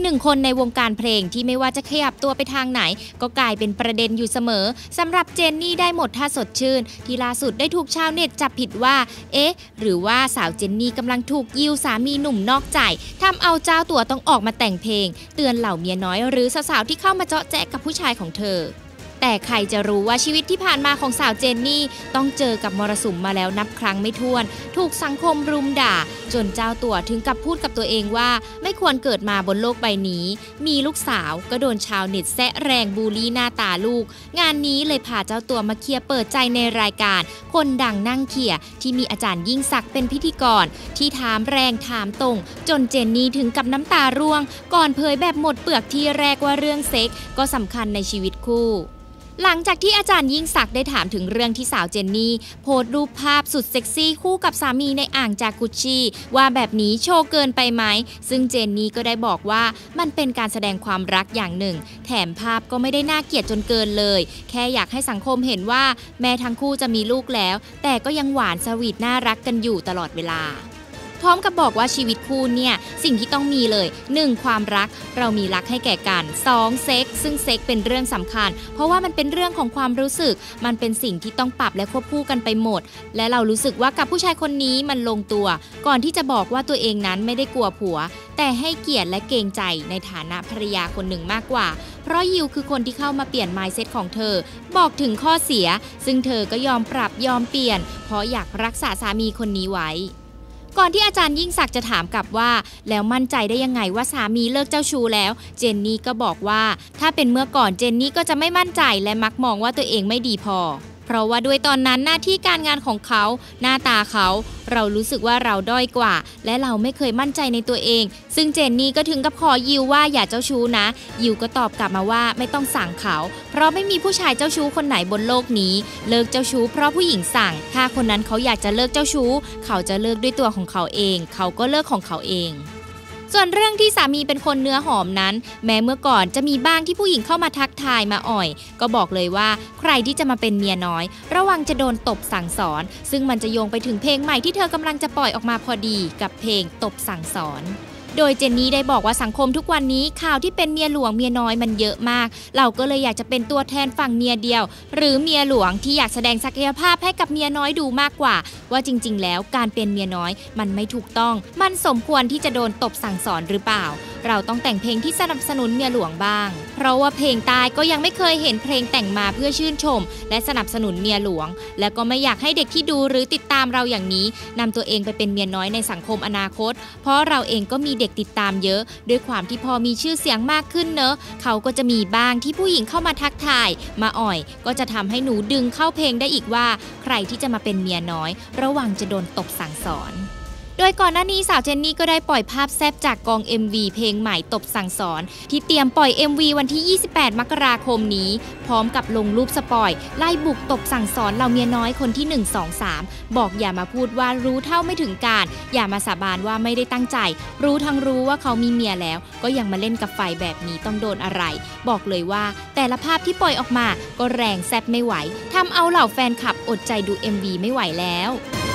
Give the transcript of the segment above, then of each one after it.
หนึ่งคนในวงการเพลงที่ไม่ว่าจะขยับตัวไปทางไหนก็กลายเป็นประเด็นอยู่เสมอสำหรับเจนนี่ได้หมดท่าสดชื่นที่ล่าสุดได้ถูกชาวเน็ตจับผิดว่าหรือว่าสาวเจนนี่กำลังถูกยิวสามีหนุ่มนอกใจทำเอาเจ้าตัวต้องออกมาแต่งเพลงเตือนเหล่าเมียน้อยหรือสาวๆที่เข้ามาเจาะแจ๊ะกับผู้ชายของเธอแต่ใครจะรู้ว่าชีวิตที่ผ่านมาของสาวเจนนี่ต้องเจอกับมรสุมมาแล้วนับครั้งไม่ถ้วนถูกสังคมรุมด่าจนเจ้าตัวถึงกับพูดกับตัวเองว่าไม่ควรเกิดมาบนโลกใบนี้มีลูกสาวก็โดนชาวเน็ตแซะแรงบูลลี่หน้าตาลูกงานนี้เลยพาเจ้าตัวมาเคลียร์เปิดใจในรายการคนดังนั่งเขี่ยที่มีอาจารย์ยิ่งศักดิ์เป็นพิธีกรที่ถามแรงถามตรงจนเจนนี่ถึงกับน้ำตาร่วงก่อนเผยแบบหมดเปลือกที่แรกว่าเรื่องเซ็กก็สำคัญในชีวิตคู่หลังจากที่อาจารย์ยิ่งศักดิ์ได้ถามถึงเรื่องที่สาวเจนนี่โพสต์รูปภาพสุดเซ็กซี่คู่กับสามีในอ่างจากุชชี่ว่าแบบนี้โชว์เกินไปไหมซึ่งเจนนี่ก็ได้บอกว่ามันเป็นการแสดงความรักอย่างหนึ่งแถมภาพก็ไม่ได้น่าเกลียดจนเกินเลยแค่อยากให้สังคมเห็นว่าแม้ทั้งคู่จะมีลูกแล้วแต่ก็ยังหวานสวีทน่ารักกันอยู่ตลอดเวลาพร้อมกับบอกว่าชีวิตคู่เนี่ยสิ่งที่ต้องมีเลย 1. ความรักเรามีรักให้แก่กัน 2. เซ็กซึ่งเซ็กเป็นเรื่องสำคัญเพราะว่ามันเป็นเรื่องของความรู้สึกมันเป็นสิ่งที่ต้องปรับและควบคู่กันไปหมดและเรารู้สึกว่ากับผู้ชายคนนี้มันลงตัวก่อนที่จะบอกว่าตัวเองนั้นไม่ได้กลัวผัวแต่ให้เกียรติและเกรงใจในฐานะภรรยาคนหนึ่งมากกว่าเพราะยิวคือคนที่เข้ามาเปลี่ยน mindset ของเธอบอกถึงข้อเสียซึ่งเธอก็ยอมปรับยอมเปลี่ยนเพราะอยากรักษาสามีคนนี้ไว้ก่อนที่อาจารย์ยิ่งศักดิ์จะถามกลับว่าแล้วมั่นใจได้ยังไงว่าสามีเลิกเจ้าชู้แล้วเจนนี่ก็บอกว่าถ้าเป็นเมื่อก่อนเจนนี่ก็จะไม่มั่นใจและมักมองว่าตัวเองไม่ดีพอเพราะว่าด้วยตอนนั้นหน้าที่การงานของเขาหน้าตาเขาเรารู้สึกว่าเราด้อยกว่าและเราไม่เคยมั่นใจในตัวเองซึ่งเจนนี่ก็ถึงกับขอยิวว่าอย่าเจ้าชู้นะยิวก็ตอบกลับมาว่าไม่ต้องสั่งเขาเพราะไม่มีผู้ชายเจ้าชู้คนไหนบนโลกนี้เลิกเจ้าชู้เพราะผู้หญิงสั่งถ้าคนนั้นเขาอยากจะเลิกเจ้าชู้เขาจะเลิกด้วยตัวของเขาเองเขาก็เลิกของเขาเองส่วนเรื่องที่สามีเป็นคนเนื้อหอมนั้นแม้เมื่อก่อนจะมีบ้างที่ผู้หญิงเข้ามาทักทายมาอ่อยก็บอกเลยว่าใครที่จะมาเป็นเมียน้อยระวังจะโดนตบสั่งสอนซึ่งมันจะโยงไปถึงเพลงใหม่ที่เธอกำลังจะปล่อยออกมาพอดีกับเพลงตบสั่งสอนโดยเจนนี่ได้บอกว่าสังคมทุกวันนี้ข่าวที่เป็นเมียหลวงเมียน้อยมันเยอะมากเราก็เลยอยากจะเป็นตัวแทนฝั่งเมียเดียวหรือเมียหลวงที่อยากแสดงศักยภาพให้กับเมียน้อยดูมากกว่าว่าจริงๆแล้วการเป็นเมียน้อยมันไม่ถูกต้องมันสมควรที่จะโดนตบสั่งสอนหรือเปล่าเราต้องแต่งเพลงที่สนับสนุนเมียหลวงบ้างเพราะว่าเพลงตายก็ยังไม่เคยเห็นเพลงแต่งมาเพื่อชื่นชมและสนับสนุนเมียหลวงและก็ไม่อยากให้เด็กที่ดูหรือติดตามเราอย่างนี้นำตัวเองไปเป็นเมียน้อยในสังคมอนาคตเพราะเราเองก็มีเด็กติดตามเยอะด้วยความที่พอมีชื่อเสียงมากขึ้นเนอะเขาก็จะมีบ้างที่ผู้หญิงเข้ามาทักทายมาอ่อยก็จะทำให้หนูดึงเข้าเพลงได้อีกว่าใครที่จะมาเป็นเมียน้อยระวังจะโดนตบสั่งสอนโดยก่อนหน้านี้สาวเจนนี่ก็ได้ปล่อยภาพแซ่บจากกอง MV เพลงใหม่ตบสั่งสอนที่เตรียมปล่อย MV วันที่ 28 มกราคมนี้พร้อมกับลงรูปสปอยไล่บุกตบสั่งสอนเหล่าเมียน้อยคนที่ 1 2 3บอกอย่ามาพูดว่ารู้เท่าไม่ถึงการอย่ามาสาบานว่าไม่ได้ตั้งใจรู้ทั้งรู้ว่าเขามีเมียแล้วก็ยังมาเล่นกับไฟแบบนี้ต้องโดนอะไรบอกเลยว่าแต่ละภาพที่ปล่อยออกมาก็แรงแซ่บไม่ไหวทำเอาเหล่าแฟนคลับอดใจดู MV ไม่ไหวแล้ว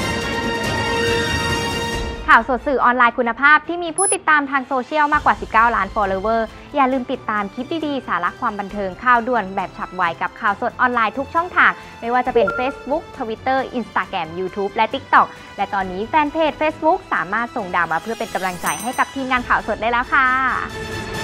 ข่าวสดสื่อออนไลน์คุณภาพที่มีผู้ติดตามทางโซเชียลมากกว่า19 ล้าน follower อย่าลืมติดตามคลิปดีๆสาระความบันเทิงข่าวด่วนแบบฉับไวกับข่าวสดออนไลน์ทุกช่องทางไม่ว่าจะเป็น Facebook Twitter Instagram YouTube และ TikTok และตอนนี้แฟนเพจ Facebook สามารถส่งดาวมาเพื่อเป็นกำลังใจให้กับทีมงานข่าวสดได้แล้วค่ะ